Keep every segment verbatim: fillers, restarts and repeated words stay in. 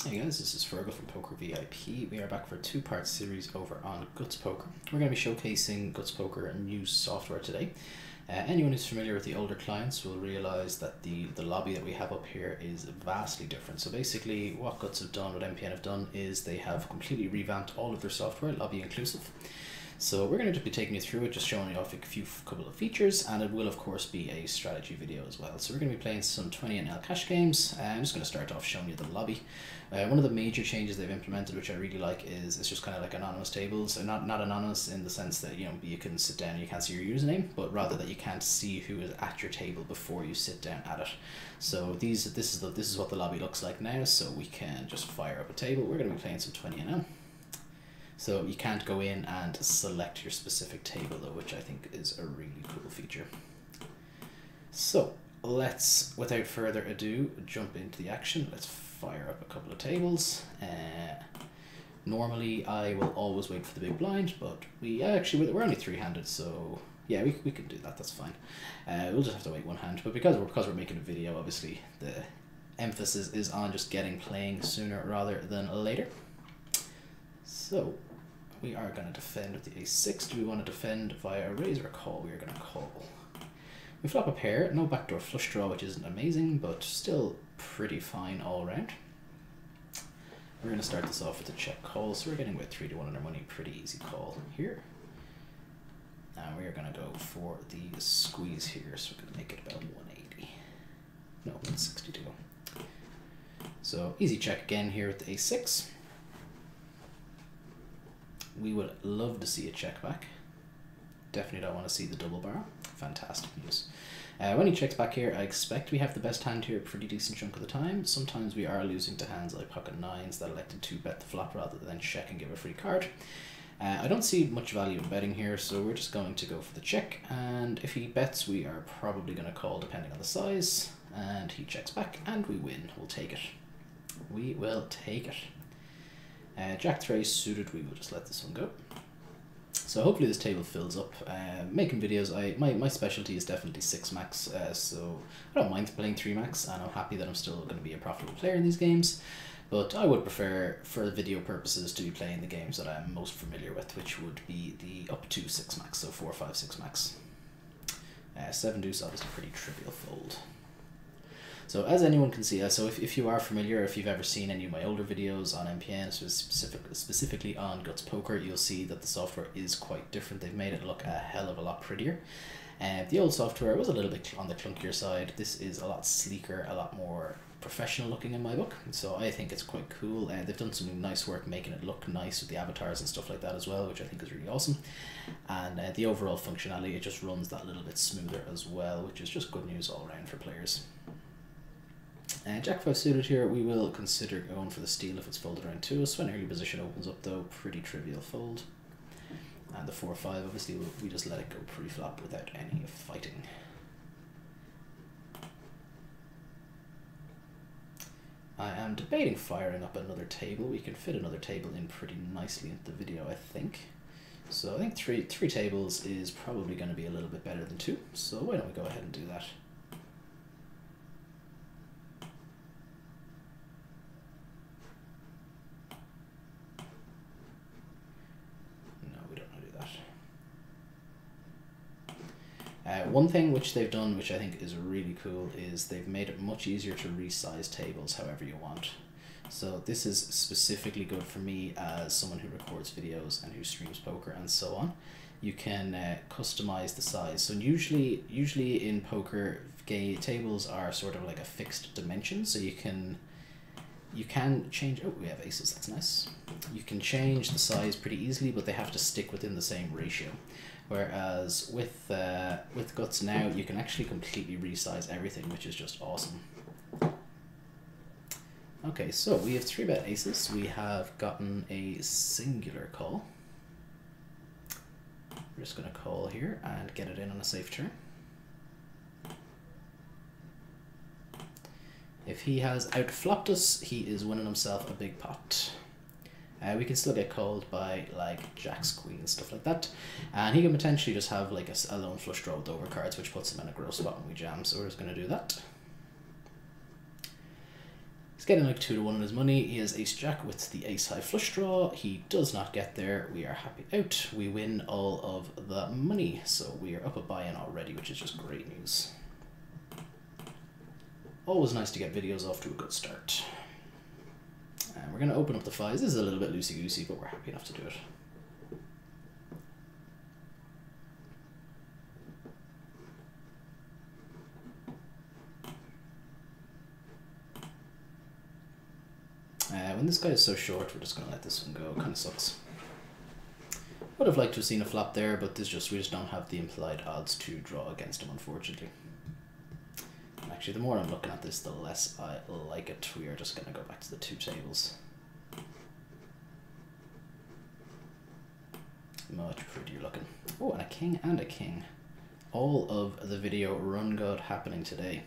Hey guys, this is Fergal from Poker V I P. We are back for a two-part series over on Guts Poker. We're going to be showcasing Guts Poker new software today. Uh, anyone who's familiar with the older clients will realize that the, the lobby that we have up here is vastly different. So basically what Guts have done, what M P N have done, is they have completely revamped all of their software, lobby inclusive. So we're going to just be taking you through it, just showing you off a few couple of features, and it will of course be a strategy video as well. So we're going to be playing some twenty N L cash games. Uh, I'm just going to start off showing you the lobby. Uh, one of the major changes they've implemented, which I really like, is it's just kind of like anonymous tables. And not not anonymous in the sense that you know you can sit down and you can't see your username, but rather that you can't see who is at your table before you sit down at it. So these this is the this is what the lobby looks like now. So we can just fire up a table. We're going to be playing some twenty N L. So you can't go in and select your specific table though, which I think is a really cool feature. So let's, without further ado, jump into the action. Let's fire up a couple of tables. Uh, normally I will always wait for the big blind, but we actually, we're only three-handed, so yeah, we, we can do that, that's fine. Uh, we'll just have to wait one hand, but because we're, because we're making a video, obviously the emphasis is on just getting playing sooner rather than later. So we are going to defend with the ace six. Do we want to defend via a raise or a call? We are going to call. We flop a pair, no backdoor flush draw, which isn't amazing, but still pretty fine all around. We're going to start this off with a check call, so we're getting about three to one under money, pretty easy call here. And we are going to go for the squeeze here, so we're going to make it about one eighty. No, one sixty to go. So easy check again here with the ace six. We would love to see a check back. Definitely don't want to see the double barrel. Fantastic news. Uh, when he checks back here, I expect we have the best hand here a pretty decent chunk of the time. Sometimes we are losing to hands like pocket nines that elected to bet the flop rather than check and give a free card. Uh, I don't see much value in betting here, so we're just going to go for the check. And if he bets, we are probably going to call depending on the size. And he checks back and we win. We'll take it. We will take it. Uh, Jack three suited, we will just let this one go. So hopefully this table fills up. Uh, making videos, I my, my specialty is definitely six max, uh, so I don't mind playing three max, and I'm happy that I'm still going to be a profitable player in these games. But I would prefer, for video purposes, to be playing the games that I'm most familiar with, which would be the up to six max, so four, five, six max. Uh, seven deuce, obviously pretty trivial fold. So as anyone can see, uh, so if, if you are familiar, if you've ever seen any of my older videos on M P N, so specific, specifically on Guts Poker, you'll see that the software is quite different. They've made it look a hell of a lot prettier. Uh, the old software was a little bit on the clunkier side. This is a lot sleeker, a lot more professional looking in my book. So I think it's quite cool. Uh, they've done some nice work making it look nice with the avatars and stuff like that as well, which I think is really awesome. And uh, the overall functionality, it just runs that little bit smoother as well, which is just good news all around for players. Uh, Jack five suited here, we will consider going for the steal if it's folded around to us. When early position opens up though, pretty trivial fold. And the four five, obviously we'll, we just let it go pre-flop without any fighting. I am debating firing up another table. We can fit another table in pretty nicely into the video, I think. So I think three, three tables is probably going to be a little bit better than two. So why don't we go ahead and do that. Uh, one thing which they've done, which I think is really cool, is they've made it much easier to resize tables however you want. So this is specifically good for me as someone who records videos and who streams poker and so on. You can uh, customize the size. So usually, usually in poker, gay tables are sort of like a fixed dimension. So you can, you can change. Oh, we have aces. That's nice. You can change the size pretty easily, but they have to stick within the same ratio. Whereas with uh, with Guts now, you can actually completely resize everything, which is just awesome. Okay, so we have three bet aces. We have gotten a singular call. We're just going to call here and get it in on a safe turn. If he has outflopped us, he is winning himself a big pot. Uh, we can still get called by like jacks, queens, stuff like that, and he can potentially just have like a, a lone flush draw with overcards, which puts him in a gross spot when we jam. So we're just going to do that. He's getting like two to one on his money. He has ace jack with the ace high flush draw. He does not get there. We are happy out. We win all of the money. So we are up a buy-in already, which is just great news. Always nice to get videos off to a good start. And we're going to open up the fives. This is a little bit loosey-goosey, but we're happy enough to do it. Uh, when this guy is so short, we're just going to let this one go. Kind of sucks. Would have liked to have seen a flop there, but this just we just don't have the implied odds to draw against him, unfortunately. And actually, the more I'm looking at this, the less I like it. We are just going to go back to the two tables. Much prettier looking. Oh, and a king and a king. All of the video run god happening today.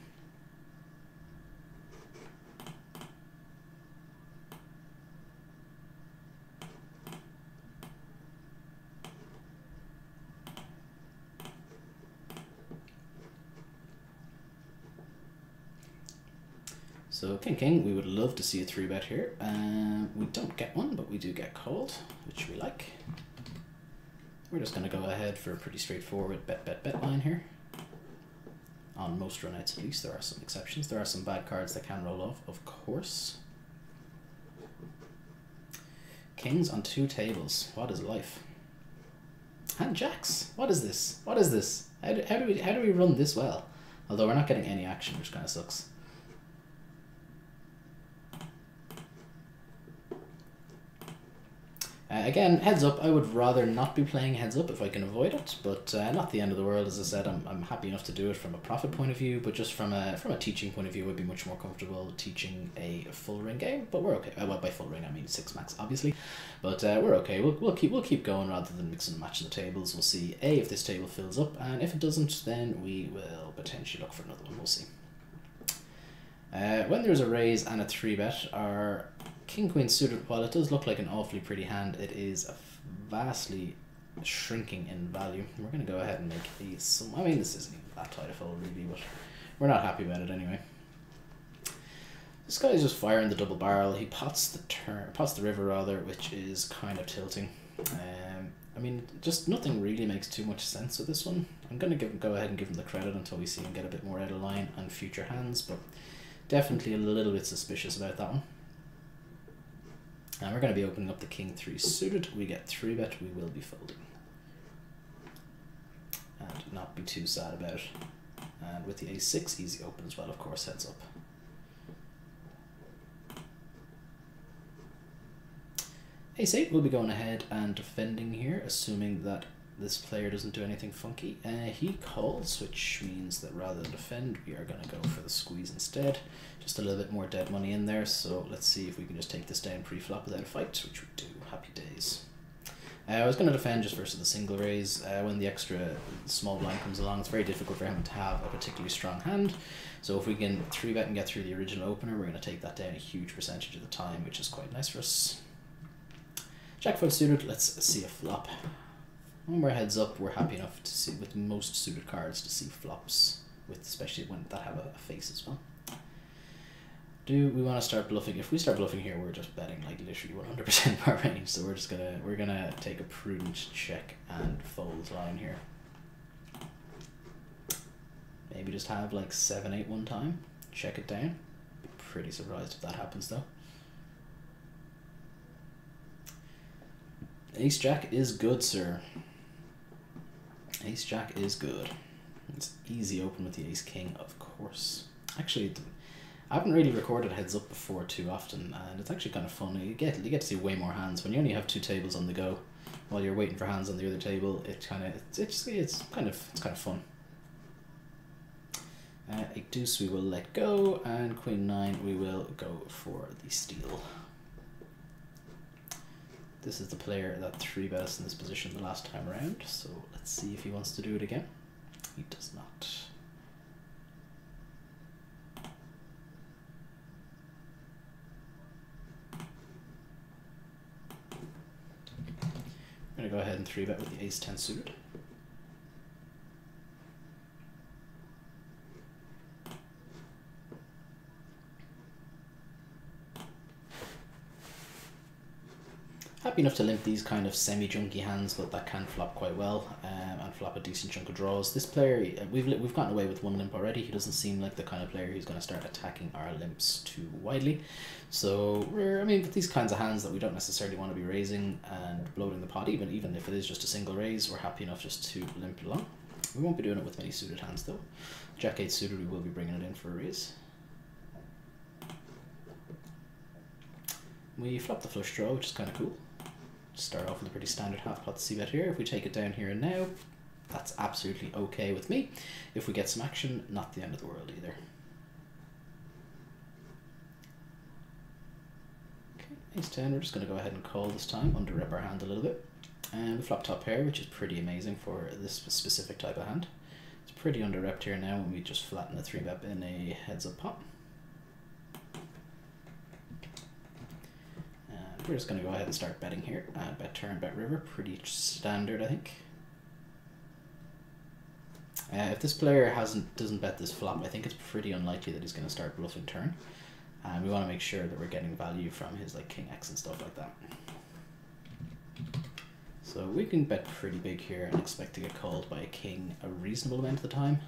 So king king, we would love to see a three bet here. Um, we don't get one, but we do get called, which we like. We're just going to go ahead for a pretty straightforward bet bet bet line here. On most runouts at least, there are some exceptions. There are some bad cards that can roll off, of course. Kings on two tables. What is life? And jacks. What is this? What is this? How do, how do we how do we run this well? Although we're not getting any action, which kind of sucks. Uh, again, heads up, I would rather not be playing heads up if I can avoid it, but uh, not the end of the world. As I said, I'm, I'm happy enough to do it from a profit point of view, but just from a from a teaching point of view, I would be much more comfortable teaching a full ring game, but we're okay. Uh, well, by full ring, I mean six max, obviously, but uh, we're okay. We'll, we'll, keep, we'll keep going rather than mixing and matching the tables. We'll see, A, if this table fills up, and if it doesn't, then we will potentially look for another one. We'll see. Uh, when there's a raise and a three bet, our king queen suited, while it does look like an awfully pretty hand, it is vastly shrinking in value. We're going to go ahead and make a some. I mean, this isn't even that tight a fold really, but we're not happy about it anyway. This guy is just firing the double barrel. He pots the turn, pots the river rather, which is kind of tilting. Um, I mean, just nothing really makes too much sense with this one. I'm going to give go ahead and give him the credit until we see him get a bit more out of line on future hands, but definitely a little bit suspicious about that one. And we're going to be opening up the king three suited. We get three bet, we will be folding. And not be too sad about it. And with the ace six, easy open as well, of course, heads up. ace eight, we'll be going ahead and defending here, assuming that this player doesn't do anything funky. Uh, he calls, which means that rather than defend, we are going to go for the squeeze instead. Just a little bit more dead money in there, so let's see if we can just take this down pre-flop without a fight, which we do. Happy days. Uh, I was going to defend just versus the single raise. Uh, when the extra small blind comes along, it's very difficult for him to have a particularly strong hand. So if we can three bet and get through the original opener, we're going to take that down a huge percentage of the time, which is quite nice for us. Jack five suited, let's see a flop. When we're heads up, we're happy enough to see with most suited cards to see flops, with especially when that have a, a face as well. Do we want to start bluffing? If we start bluffing here, we're just betting like literally one hundred percent of our range. So we're just gonna we're gonna take a prudent check and fold line here. Maybe just have like seven eight one time, check it down. Be pretty surprised if that happens though. Ace Jack is good, sir. Ace Jack is good. It's easy open with the Ace King, of course. Actually, I haven't really recorded heads up before too often, and it's actually kind of fun. You get you get to see way more hands when you only have two tables on the go. While you're waiting for hands on the other table, it kind of it's it's it's kind of it's kind of fun. Uh, a deuce we will let go, and queen nine we will go for the steal. This is the player that three bet us in this position the last time around, so let's see if he wants to do it again. He does not. I'm going to go ahead and three bet with the ace ten suited. Happy enough to limp these kind of semi-junky hands, but that can flop quite well um, and flop a decent chunk of draws. This player, we've we've gotten away with one limp already. He doesn't seem like the kind of player who's going to start attacking our limps too widely. So we're, I mean, with these kinds of hands that we don't necessarily want to be raising and bloating the pot, even even if it is just a single raise, we're happy enough just to limp along. We won't be doing it with many suited hands though. Jack eight suited, we will be bringing it in for a raise. We flop the flush draw, which is kind of cool. Start off with a pretty standard half pot c bet here. If we take it down here and now, that's absolutely okay with me. If we get some action, not the end of the world either. Okay, ace ten, we're just going to go ahead and call this time, under rep our hand a little bit. And we flop top pair, which is pretty amazing for this specific type of hand. It's pretty under repped here now when we just flatten the three bet in a heads up pot. We're just going to go ahead and start betting here. Uh, bet turn, bet river, pretty standard, I think. Uh, if this player hasn't doesn't bet this flop, I think it's pretty unlikely that he's going to start bluffing turn. And we want to make sure that we're getting value from his like king X and stuff like that. So we can bet pretty big here and expect to get called by a king a reasonable amount of the time.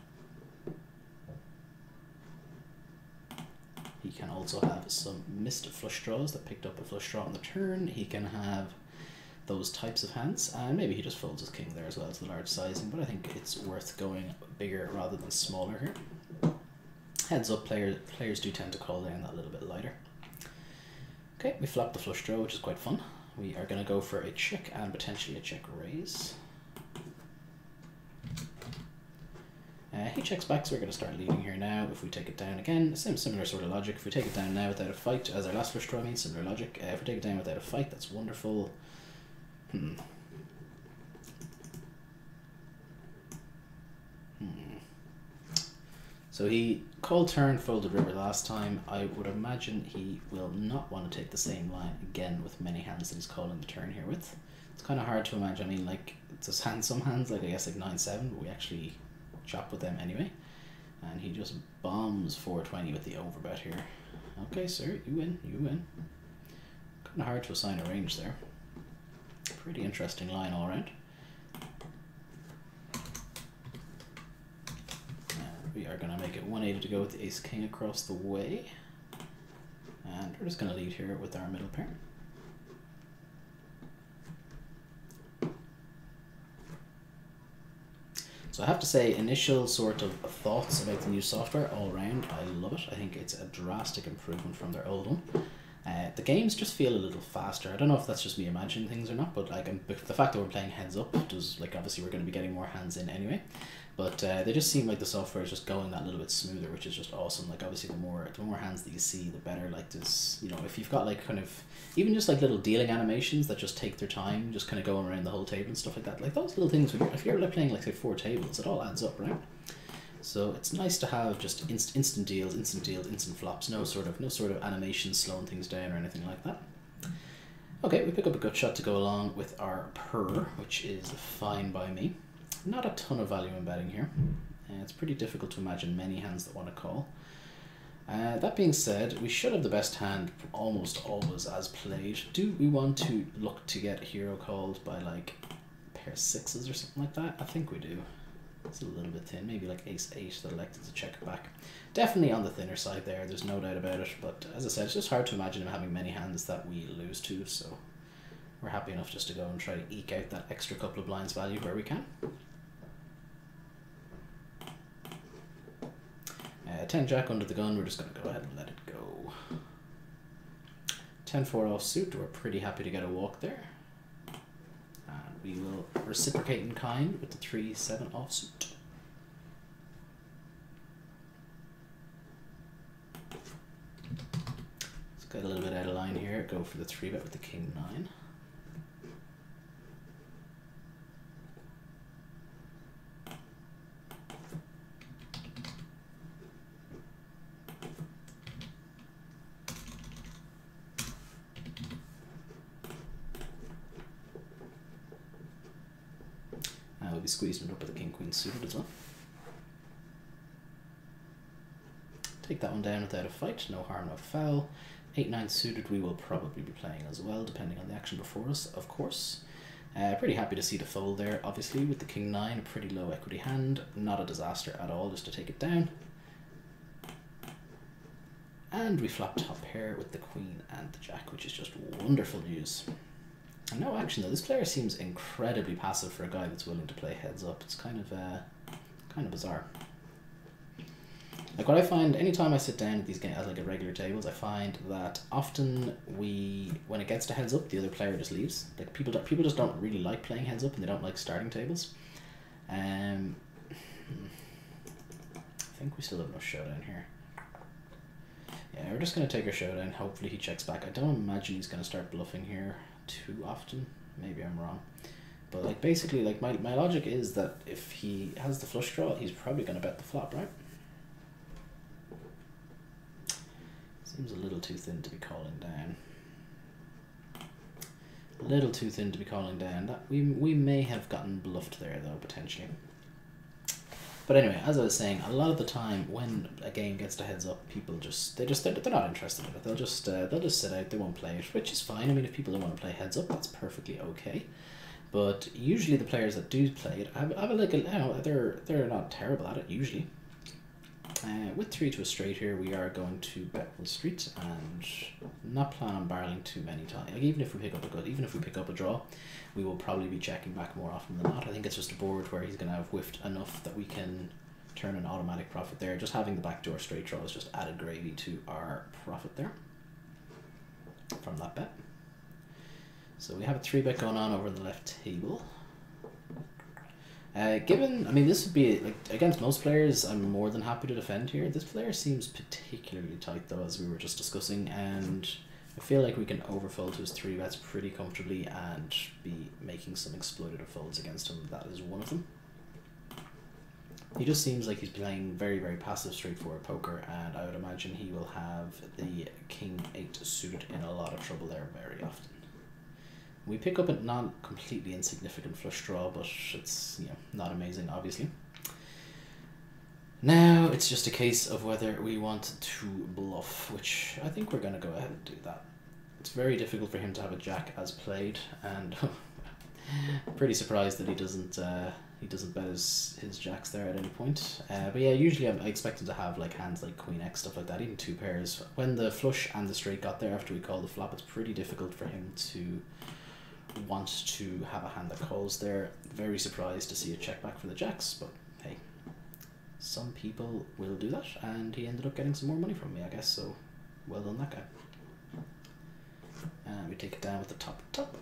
He can also have some missed flush draws that picked up a flush draw on the turn. He can have those types of hands, and maybe he just folds his king there as well as the large sizing, but I think it's worth going bigger rather than smaller here. Heads up, players, players do tend to call down that little bit lighter. Okay, we flop the flush draw, which is quite fun. We are going to go for a check and potentially a check raise. Uh, he checks back, so we're going to start leading here now. If we take it down again, same similar sort of logic. If we take it down now without a fight, as our last flush draw means, similar logic. Uh, if we take it down without a fight, that's wonderful. Hmm. Hmm. So he called turn, folded river last time. I would imagine he will not want to take the same line again with many hands that he's calling the turn here with. It's kind of hard to imagine. I mean, like, there's hand, some hands, like I guess like nine seven, but we actually chop with them anyway, and he just bombs four twenty with the overbet here. Okay, sir, you win, you win. Kind of hard to assign a range there. Pretty interesting line all around. And we are going to make it one eighty to go with the ace king across the way, and we're just going to lead here with our middle pair. So I have to say, initial sort of thoughts about the new software all around, I love it. I think it's a drastic improvement from their old one. Uh, the games just feel a little faster. I don't know if that's just me imagining things or not, but like I'm, the fact that we're playing heads up does, like, obviously we're going to be getting more hands in anyway. But uh, they just seem like the software is just going that little bit smoother, which is just awesome. Like, obviously the more the more hands that you see, the better. Like, this, you know, if you've got like kind of even just like little dealing animations that just take their time, just kind of going around the whole table and stuff like that. Like those little things, when you're, if you're like playing like say four tables, it all adds up, right? So it's nice to have just inst instant deals, instant deals, instant flops. No sort of no sort of animation slowing things down or anything like that. Okay, we pick up a gut shot to go along with our purr, which is fine by me. Not a ton of value in betting here. Uh, it's pretty difficult to imagine many hands that want to call. Uh, that being said, we should have the best hand almost always as played. Do we want to look to get hero called by like pair sixes or something like that? I think we do. It's a little bit thin, maybe like ace eight that elected to check back. Definitely on the thinner side there, there's no doubt about it, but as I said, it's just hard to imagine him having many hands that we lose to, so we're happy enough just to go and try to eke out that extra couple of blinds value where we can. Uh, ten jack under the gun, we're just going to go ahead and let it go. ten four offsuit, we're pretty happy to get a walk there. And we will reciprocate in kind with the three seven offsuit. Let's get a little bit out of line here, go for the three bet with the king nine. We'll be squeezing it up with the king queen suited as well. Take that one down without a fight, no harm, no foul. eight nine suited we will probably be playing as well, depending on the action before us, of course. Uh, pretty happy to see the fold there, obviously, with the king nine, a pretty low equity hand. Not a disaster at all, just to take it down. And we flop top pair with the queen and the jack, which is just wonderful news. And no action though. This player seems incredibly passive for a guy that's willing to play heads up. It's kind of uh, kind of bizarre. Like what I find, anytime I sit down at these games, at like at regular tables, I find that often we, when it gets to heads up, the other player just leaves. Like people, don't, people just don't really like playing heads up, and they don't like starting tables. Um, I think we still have no showdown here. Yeah, we're just going to take our showdown. Hopefully he checks back. I don't imagine he's going to start bluffing here too often. Maybe I'm wrong. But like basically, like my, my logic is that if he has the flush draw, he's probably going to bet the flop, right? Seems a little too thin to be calling down. A little too thin to be calling down. That we, we may have gotten bluffed there though, potentially. But anyway, as I was saying, a lot of the time when a game gets to heads up, people just they just they're, they're not interested in it. They'll just uh, they'll just sit out. They won't play it, which is fine. I mean, if people don't want to play heads up, that's perfectly okay. But usually the players that do play it, have, have a look at, you know, they're they're not terrible at it usually. Uh, with three to a straight here, we are going to bet one street and not plan on barreling too many times. Like even if we pick up a good, even if we pick up a draw, we will probably be checking back more often than not. I think it's just a board where he's going to have whiffed enough that we can turn an automatic profit there. Just having the backdoor straight draw is just added gravy to our profit there from that bet. So we have a three bet going on over the left table. Uh, given, I mean, this would be, like, against most players, I'm more than happy to defend here. This player seems particularly tight, though, as we were just discussing, and I feel like we can overfold to his three bets pretty comfortably and be making some exploitative folds against him. That is one of them. He just seems like he's playing very, very passive, straightforward poker, and I would imagine he will have the king eight suited in a lot of trouble there very often. We pick up a non completely insignificant flush draw, but it's, you know, not amazing, obviously. Now it's just a case of whether we want to bluff, which I think we're going to go ahead and do that. It's very difficult for him to have a jack as played, and pretty surprised that he doesn't uh, he doesn't bet his, his jacks there at any point. Uh, but yeah, usually I expect him to have like hands like queen X, stuff like that, even two pairs. When the flush and the straight got there after we called the flop, it's pretty difficult for him to want to have a hand that calls there. Very surprised to see a check back for the jacks, but hey, some people will do that, and he ended up getting some more money from me, I guess, so well done that guy. And we take it down with the top top.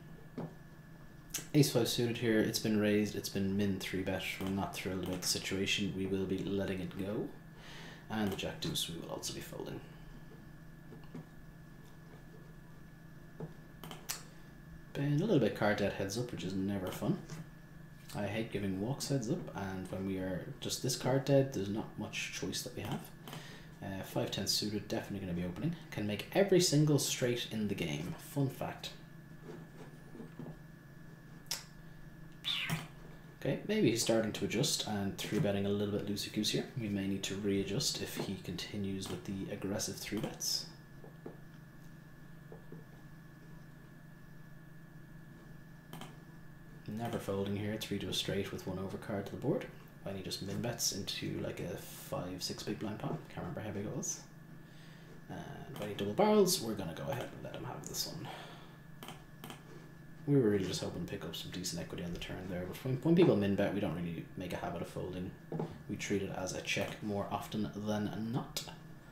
Ace five suited here, it's been raised, it's been min three bet. We're not thrilled about the situation, we will be letting it go. And the jack deuce we will also be folding. Been a little bit card dead heads up, which is never fun. I hate giving walks heads up, and when we are just this card dead, there's not much choice that we have. Uh, five ten suited, definitely going to be opening. Can make every single straight in the game. Fun fact. Okay, maybe he's starting to adjust and three betting a little bit loosey goose here. We may need to readjust if he continues with the aggressive three bets. Never folding here, three to a straight with one overcard to the board. When he just min bets into like a five, six big blind pot. Can't remember how big it was. And when he double barrels, we're gonna go ahead and let him have this one. We were really just hoping to pick up some decent equity on the turn there, but when, when people min bet, we don't really make a habit of folding. We treat it as a check more often than not.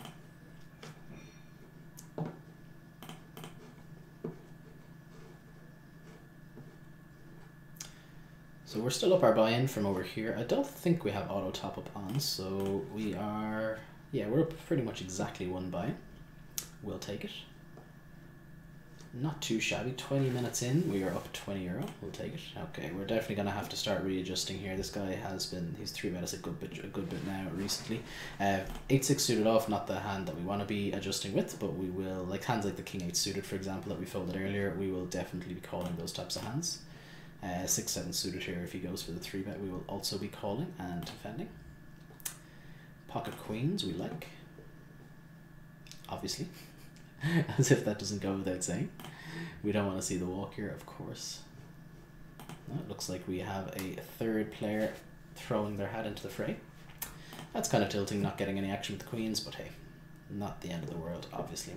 So we're still up our buy-in from over here. I don't think we have auto top-up on, so we are, yeah, we're up pretty much exactly one buy. We'll take it. Not too shabby. twenty minutes in, we are up twenty euro. We'll take it. Okay, we're definitely going to have to start readjusting here. This guy has been, he's three bet us a good bit, a good bit now recently. Uh, eight six suited off, not the hand that we want to be adjusting with, but we will, like hands like the king eight suited, for example, that we folded earlier, we will definitely be calling those types of hands. Uh, six seven suited here, if he goes for the three bet, we will also be calling and defending. Pocket queens we like, obviously. As if that doesn't go without saying. We don't want to see the walk here, of course. Well, it looks like we have a third player throwing their hat into the fray. That's kind of tilting, not getting any action with the queens, but hey, not the end of the world, obviously.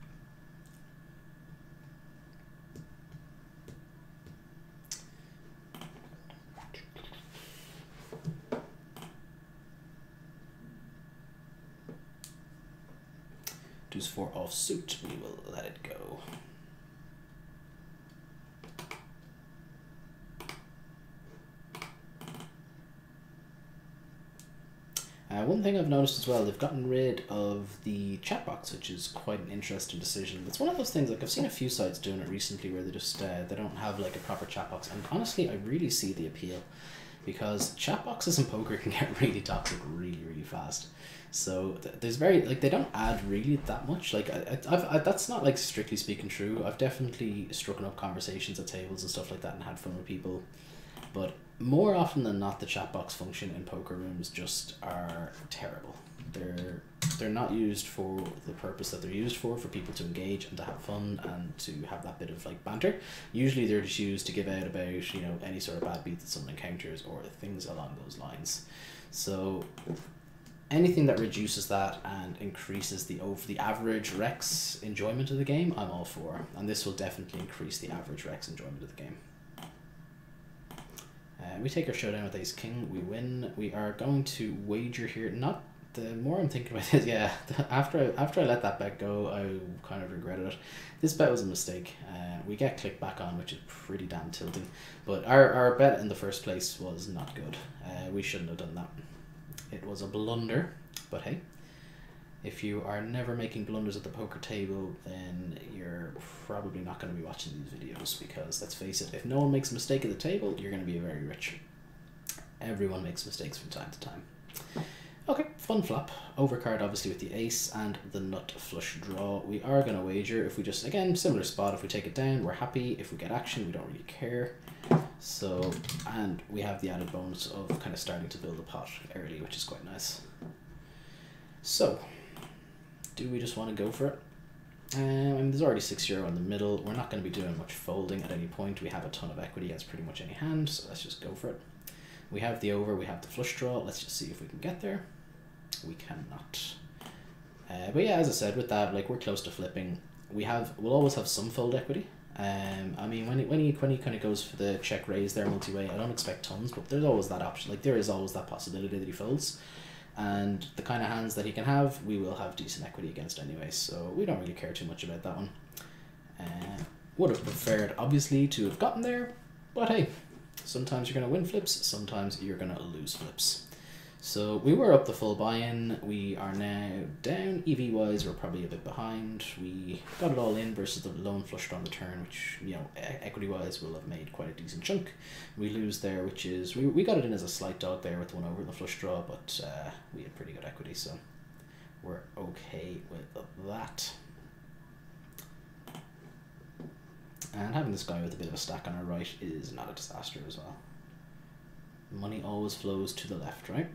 Deuce four off suit, we will let it go. Uh, one thing I've noticed as well, they've gotten rid of the chat box, which is quite an interesting decision. It's one of those things, like I've seen a few sites doing it recently where they just uh, they don't have like a proper chat box, and honestly I really see the appeal, because chat boxes in poker can get really toxic really really fast. So th there's very, like, they don't add really that much. Like I, I've I, that's not like strictly speaking true. I've definitely struck up conversations at tables and stuff like that and had fun with people, but more often than not, the chat box function in poker rooms just are terrible. They're they're not used for the purpose that they're used for, for people to engage and to have fun and to have that bit of like banter. Usually they're just used to give out about, you know, any sort of bad beat that someone encounters or things along those lines. So anything that reduces that and increases the over the average Rex enjoyment of the game, I'm all for. And this will definitely increase the average Rex enjoyment of the game. Uh, we take our showdown with ace king, we win. We are going to wager here. Not the more I'm thinking about it, yeah, the, after I, after I let that bet go, I kind of regretted it. This bet was a mistake. Uh, we get clicked back on, which is pretty damn tilting. But our, our bet in the first place was not good. Uh, we shouldn't have done that. It was a blunder, but hey, if you are never making blunders at the poker table, then you're probably not going to be watching these videos, because let's face it, if no one makes a mistake at the table, you're going to be very rich. Everyone makes mistakes from time to time. Okay, fun flop. Overcard obviously with the ace and the nut flush draw. We are going to wager. If we just, again, similar spot, if we take it down, we're happy. If we get action, we don't really care. So, and we have the added bonus of kind of starting to build a pot early, which is quite nice. So, do we just want to go for it? Um, I mean, there's already six euro in the middle. We're not going to be doing much folding at any point. We have a ton of equity against pretty much any hand, so let's just go for it. We have the over, we have the flush draw. Let's just see if we can get there. We cannot. Uh, but yeah, as I said, with that, like, we're close to flipping. We have, we'll always have some fold equity. Um, I mean, when he, when he, when he kind of goes for the check raise there multi-way, I don't expect tons, but there's always that option. Like, there is always that possibility that he folds. And the kind of hands that he can have, we will have decent equity against anyway, so we don't really care too much about that one. Uh, would have preferred, obviously, to have gotten there, but hey, sometimes you're going to win flips, sometimes you're going to lose flips. So we were up the full buy-in, we are now down. E V-wise, we're probably a bit behind. We got it all in versus the lone flush on the turn, which, you know, equity-wise will have made quite a decent chunk. We lose there, which is, we, we got it in as a slight dog there with one over the flush draw, but uh, we had pretty good equity, so we're okay with that. And having this guy with a bit of a stack on our right is not a disaster as well. Money always flows to the left, right?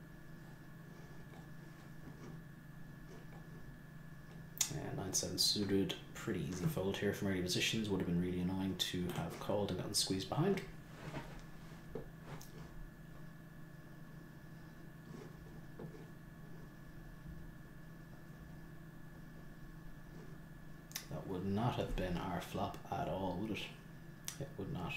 Yeah, nine seven suited, pretty easy fold here from early positions. Would have been really annoying to have called and gotten squeezed behind. That would not have been our flop at all, would it? It would not.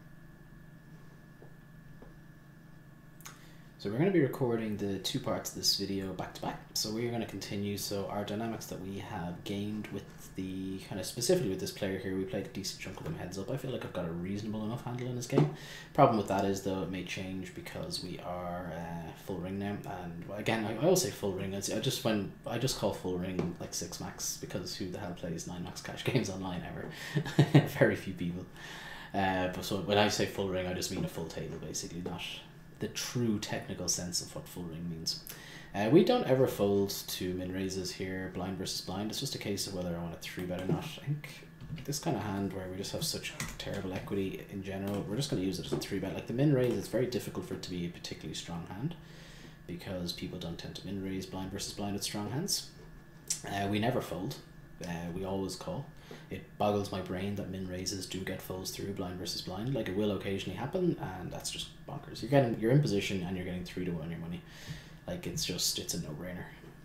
So we're going to be recording the two parts of this video back to back. So we're going to continue. So our dynamics that we have gained with the, kind of specifically with this player here, we played a decent chunk of them heads up. I feel like I've got a reasonable enough handle in this game. Problem with that is though it may change because we are uh, full ring now. And again, I, I always say full ring. I just when I just call full ring like six max, because who the hell plays nine max cash games online ever? Very few people. Uh, but so when I say full ring, I just mean a full table basically, not the true technical sense of what full ring means. Uh, we don't ever fold to min raises here, blind versus blind. It's just a case of whether I want to three bet or not. I think this kind of hand where we just have such terrible equity in general, we're just going to use it as a three bet. Like the min raise, it's very difficult for it to be a particularly strong hand because people don't tend to min raise blind versus blind with strong hands. Uh, we never fold. uh, we always call. It boggles my brain that min raises do get folds through blind versus blind. Like, it will occasionally happen, and that's just bonkers. You're getting, you're in position and you're getting three to one on your money. Like, it's just, it's a no-brainer.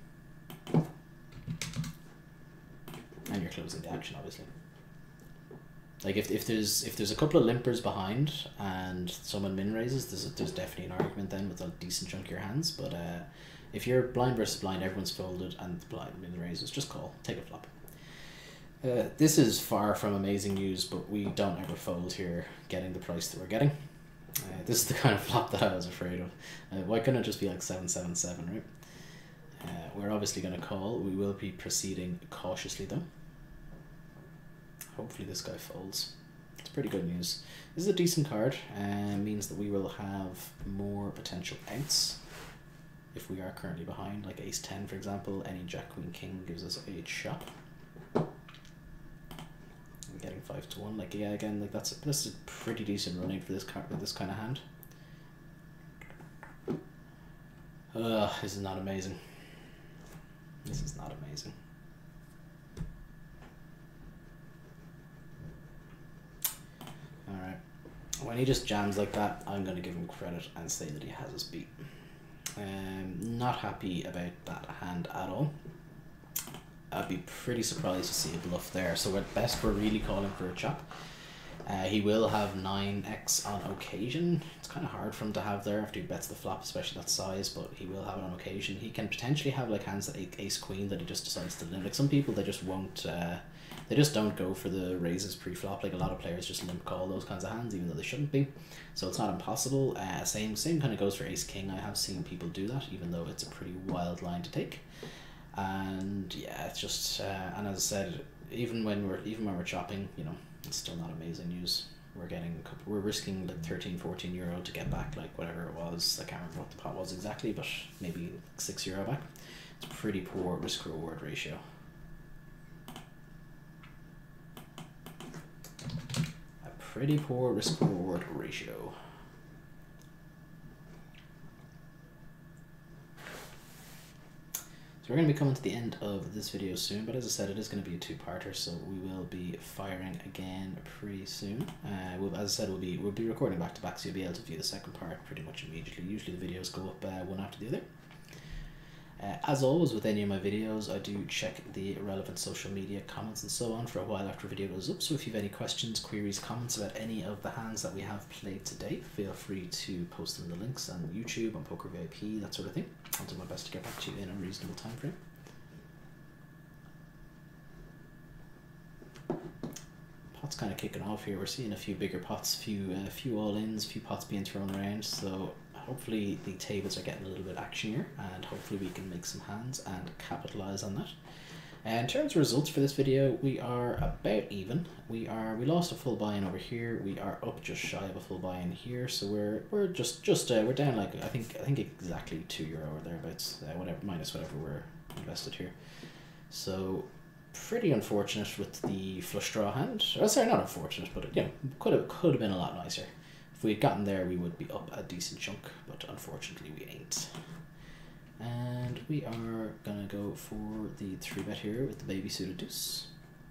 And you're closing the action, obviously. Like, if if there's if there's a couple of limpers behind and someone min raises, there's there's definitely an argument then with a decent chunk of your hands. But uh, if you're blind versus blind, everyone's folded and the blind min raises, just call, take a flop. Uh, this is far from amazing news, but we don't ever fold here, getting the price that we're getting. Uh, this is the kind of flop that I was afraid of. Uh, why couldn't it just be like seven seven seven, right? Uh, we're obviously going to call. We will be proceeding cautiously though. Hopefully this guy folds. It's pretty good news. This is a decent card, and uh, means that we will have more potential outs if we are currently behind, like ace ten for example. Any jack queen king gives us a shot. I'm getting five to one. Like, yeah, again, like that's a, this is a pretty decent running for this card with this kind of hand. Ugh, this is not amazing. This is not amazing. Alright, when he just jams like that, I'm going to give him credit and say that he has us beat. Um, not happy about that hand at all. I'd be pretty surprised to see a bluff there. So at best, we're really calling for a chop. Uh, he will have nine x on occasion. It's kind of hard for him to have there after he bets the flop, especially that size, but he will have it on occasion. He can potentially have like hands that ace queen that he just decides to limp. Like, some people, they just won't, uh, they just don't go for the raises pre-flop. Like, a lot of players just limp call those kinds of hands, even though they shouldn't be. So it's not impossible. Uh, same same kind of goes for ace king. I have seen people do that, even though it's a pretty wild line to take. And yeah, it's just uh, and as I said, even when we're even when we're chopping, you know, it's still not amazing news. We're getting a couple, we're risking like thirteen, fourteen euro to get back like whatever it was. I can't remember what the pot was exactly, but maybe six euro back. It's a pretty poor risk reward ratio. A pretty poor risk reward ratio. So we're going to be coming to the end of this video soon, but as I said, it is going to be a two-parter, so we will be firing again pretty soon. Uh, we'll, as I said, we'll be we'll be recording back to back, so you'll be able to view the second part pretty much immediately. Usually the videos go up uh, one after the other. Uh, as always with any of my videos, I do check the relevant social media comments and so on for a while after a video goes up. So if you have any questions, queries, comments about any of the hands that we have played today, feel free to post them in the links on YouTube, on Poker V I P, that sort of thing. I'll do my best to get back to you in a reasonable time frame. Pot's kind of kicking off here. We're seeing a few bigger pots, few uh, few all-ins, few pots being thrown around. So hopefully the tables are getting a little bit actionier, and hopefully we can make some hands and capitalize on that. Uh, in terms of results for this video, we are about even. We are we lost a full buy-in over here. We are up just shy of a full buy-in here. So we're we're just just uh, we're down like I think I think exactly two euro or thereabouts. Uh, whatever minus whatever we're invested here. So pretty unfortunate with the flush draw hand. Oh, sorry, not unfortunate, but you know, could have could have been a lot nicer. If we had gotten there, we would be up a decent chunk, but unfortunately we ain't. And we are gonna go for the three bet here with the baby suited deuce.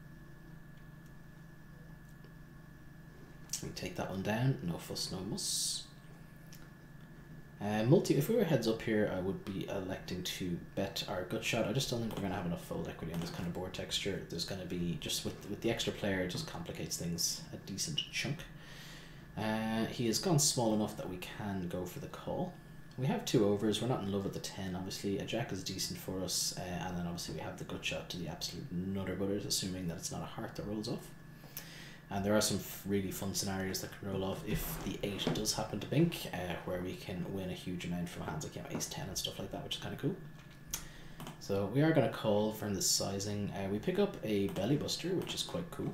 We take that one down, no fuss, no muss. Uh, multi, if we were heads up here, I would be electing to bet our gut shot. I just don't think we're going to have enough fold equity on this kind of board texture. There's going to be, just with, with the extra player, it just complicates things a decent chunk. Uh, he has gone small enough that we can go for the call. We have two overs. We're not in love with the ten, obviously. A jack is decent for us, uh, and then obviously we have the gut shot to the absolute nutter butters, assuming that it's not a heart that rolls off. And there are some really fun scenarios that can roll off if the eight does happen to bink, uh, where we can win a huge amount from hands like, you know, ace ten and stuff like that, which is kind of cool. So we are going to call from this sizing. Uh, we pick up a belly buster, which is quite cool.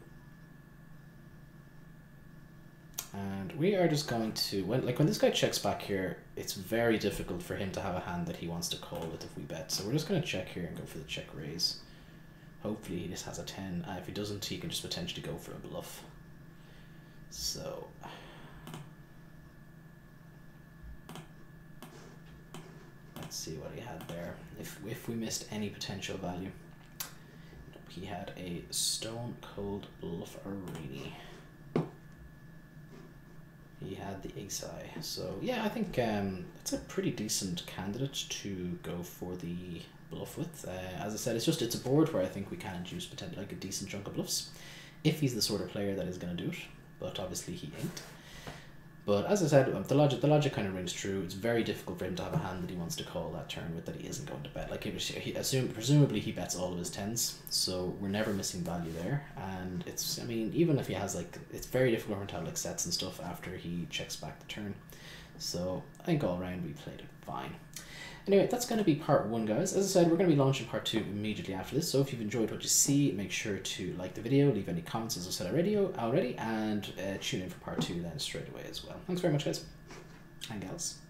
And we are just going to, when like when this guy checks back here, it's very difficult for him to have a hand that he wants to call with if we bet. So we're just going to check here and go for the check raise. Hopefully he just has a ten. Uh, if he doesn't, he can just potentially go for a bluff. So let's see what he had there. If if we missed any potential value, he had a Stone Cold Blufferini. He had the ace high. So yeah, I think um, it's a pretty decent candidate to go for the bluff with. Uh, as I said, it's just it's a board where I think we can induce potentially like a decent chunk of bluffs, if he's the sort of player that is going to do it. But obviously he ain't. But as I said, the logic the logic kind of rings true. It's very difficult for him to have a hand that he wants to call that turn with that he isn't going to bet. Like he, he assume presumably he bets all of his tens, so we're never missing value there. And it's I mean even if he has like it's very difficult for him to have like sets and stuff after he checks back the turn. So I think all around we played it fine. Anyway, that's going to be part one, guys. As I said, we're going to be launching part two immediately after this. So if you've enjoyed what you see, make sure to like the video, leave any comments, as I said already, already and uh, tune in for part two then straight away as well. Thanks very much, guys and gals.